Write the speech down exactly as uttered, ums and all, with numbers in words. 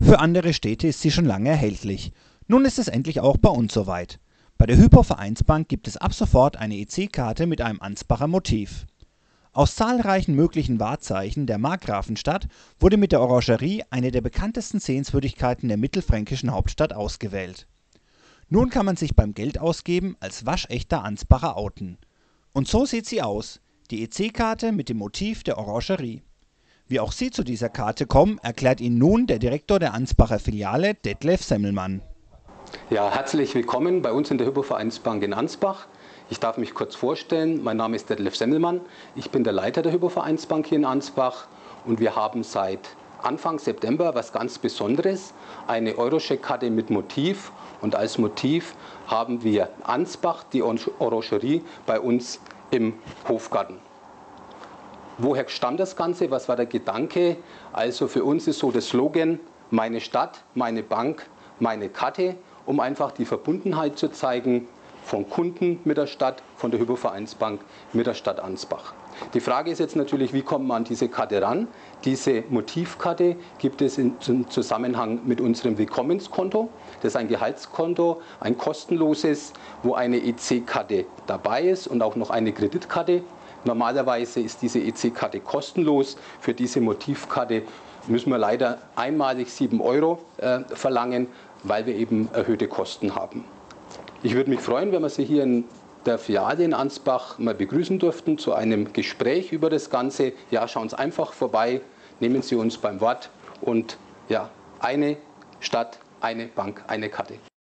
Für andere Städte ist sie schon lange erhältlich. Nun ist es endlich auch bei uns soweit. Bei der Hypo Vereinsbank gibt es ab sofort eine E C-Karte mit einem Ansbacher Motiv. Aus zahlreichen möglichen Wahrzeichen der Markgrafenstadt wurde mit der Orangerie eine der bekanntesten Sehenswürdigkeiten der mittelfränkischen Hauptstadt ausgewählt. Nun kann man sich beim Geldausgeben als waschechter Ansbacher outen. Und so sieht sie aus, die E C-Karte mit dem Motiv der Orangerie. Wie auch Sie zu dieser Karte kommen, erklärt Ihnen nun der Direktor der Ansbacher Filiale, Detlef Semmelmann. Ja, herzlich willkommen bei uns in der Hypo Vereinsbank in Ansbach. Ich darf mich kurz vorstellen, mein Name ist Detlef Semmelmann, ich bin der Leiter der Hypo Vereinsbank hier in Ansbach und wir haben seit Anfang September was ganz Besonderes, eine Euroscheck-Karte mit Motiv, und als Motiv haben wir Ansbach, die Orangerie, bei uns im Hofgarten. Woher stammt das Ganze? Was war der Gedanke? Also für uns ist so der Slogan: Meine Stadt, meine Bank, meine Karte, um einfach die Verbundenheit zu zeigen von Kunden mit der Stadt, von der Hypo Vereinsbank mit der Stadt Ansbach. Die Frage ist jetzt natürlich, wie kommt man an diese Karte ran? Diese Motivkarte gibt es im Zusammenhang mit unserem Willkommenskonto. Das ist ein Gehaltskonto, ein kostenloses, wo eine E C-Karte dabei ist und auch noch eine Kreditkarte. Normalerweise ist diese E C-Karte kostenlos. Für diese Motivkarte müssen wir leider einmalig sieben Euro äh, verlangen, weil wir eben erhöhte Kosten haben. Ich würde mich freuen, wenn wir Sie hier in der Filiale in Ansbach mal begrüßen dürften zu einem Gespräch über das Ganze. Ja, schauen Sie einfach vorbei, nehmen Sie uns beim Wort und ja, eine Stadt, eine Bank, eine Karte.